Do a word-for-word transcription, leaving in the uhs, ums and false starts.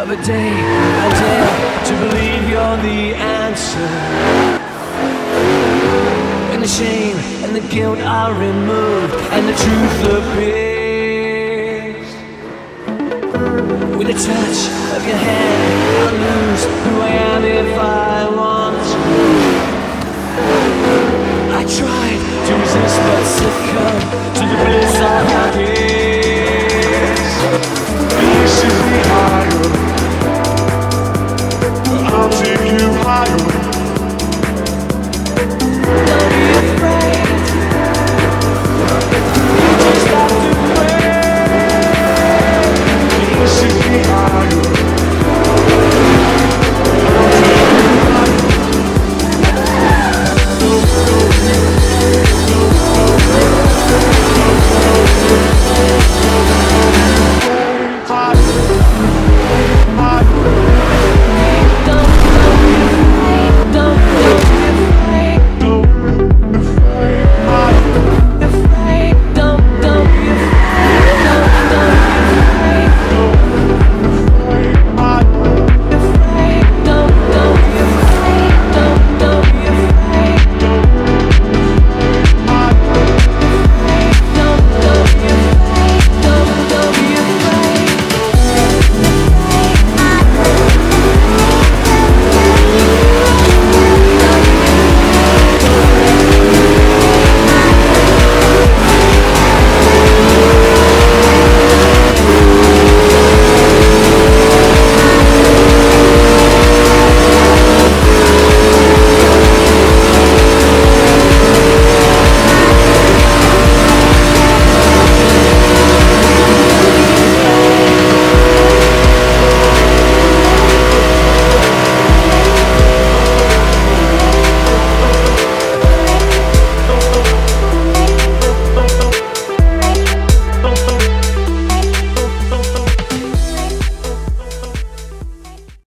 of a day I dare to believe you're the answer. When the shame and the guilt are removed and the truth appears, with a touch of your hand I'll lose who I am if I want to. I tried to resist but succumb to the bliss of your kiss.